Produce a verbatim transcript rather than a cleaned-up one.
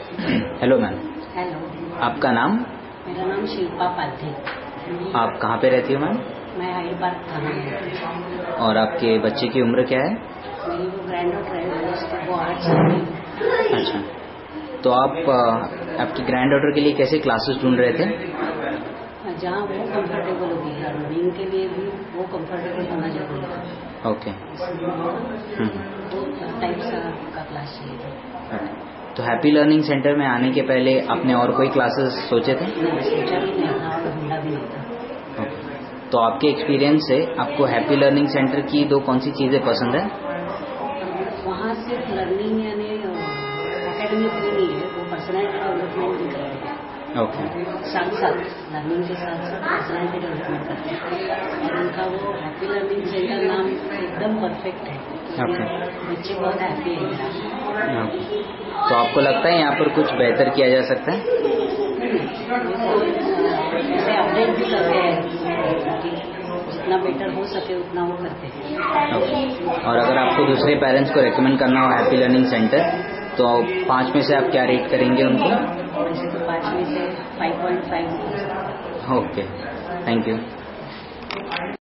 Hello ma'am. Hello, आपका नाम? मेरा नाम शिल्पा पालथे। आप कहाँ पे रहती हो मैम? मैं हाइड पार्क थाना में रहती हूँ। और आपके बच्चे की उम्र क्या है? मेरी वो ग्रैंड डॉटर है, उसको वो आठ साल की। अच्छा, तो आप आपकी ग्रैंड डॉटर के लिए कैसे क्लासेस ढूंढ रहे थे? जहाँ वो कंफर्टेबल होगी, रनिंग के लिए भी वो कंफर्टेबल होना जरूरी है। ओके। वो टाइप्स का क्लास चाहिए था। तो हैप्पी लर्निंग सेंटर में आने के पहले आपने और कोई क्लासेस सोचे थे? नहीं, सोचा भी नहीं था और ढूंढा भी नहीं था। ओके। तो आपके एक्सपीरियंस से आपको हैप्पी लर्निंग सेंटर की दो कौन सी चीज़ें पसंद है? वहाँ सिर्फ लर्निंग यानी एकेडमिक भी नहीं है, वो पर्सनैलिटी डेवलपमेंट भी करते हैं। ओके। साथ साथ लर्निंग के साथ साथ पर्सनैलिटी डेवलपमेंट करते हैं। और उनका वो हैप्पी लर्निंग सेंटर नाम एकदम परफेक्ट है। ओके। बच्चे बहुत हैप्पी है। ओके। तो आपको लगता है यहाँ पर कुछ बेहतर किया जा सकता है? ऐसे अपडेट भी करते हैं, जितना बेटर हो सके उतना वो करते हैं। ओके। और अगर आपको दूसरे पेरेंट्स को रेकमेंड करना हो हैप्पी लर्निंग सेंटर, तो पाँच में से आप क्या रेट करेंगे उनको? वैसे तो पाँच में से five point five. Okay, thank you.